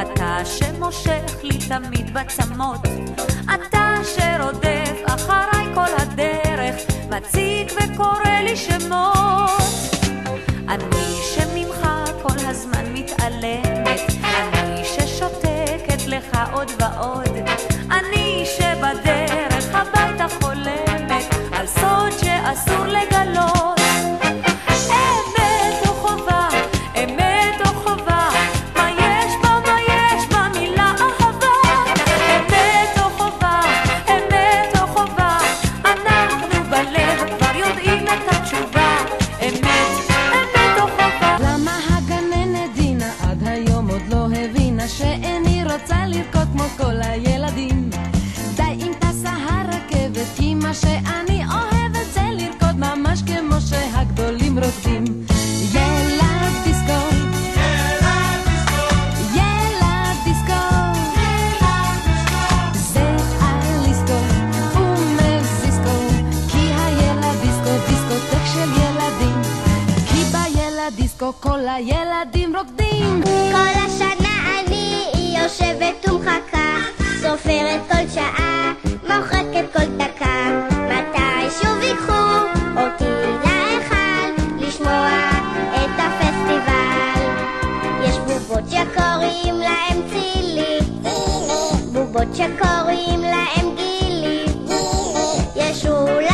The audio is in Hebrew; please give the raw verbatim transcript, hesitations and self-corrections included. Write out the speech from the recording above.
אתה שמושך לי תמיד בצמות, אתה שרודף אחריי כל הדרך, מציק וקורא לי שמות. אני שממך כל הזמן מתעלמת, אני ששותקת לך עוד ועוד, אני שבדרך הביתה חולמת על סוד שאסור לגלות. אמת או חובה, אמת או חובה, מה יש בה, מה יש בה מילה אהבה. אמת או חובה, אמת או חובה, אנחנו בלב כבר יודעים את התשובה. אמת, אמת או חובה. למה הגננת דינה עד היום עוד לא הבינה שאיני רוצה לרקוד כמו כל הילדים? די אם טסה הרכבת, כי מה שאני אוהבת זה לרקוד ממש כמו שהגדולים רוקדים. ילד דיסקו, ילד דיסקו, זה אליסקו ומזיסקו, כי הילד דיסקו דיסקוטק של ילדים, כי בילד דיסקו כל הילדים רוקדים. כל השנה אני יושבת ומחכה, סופרת כל שעה, מוחקת כל דקה, מתי שוב ייקחו אותי להיכל לשמוע את הפסטיבל. יש בובות שקוראים להם צילי, בובות שקוראים להם גילי, יש אולי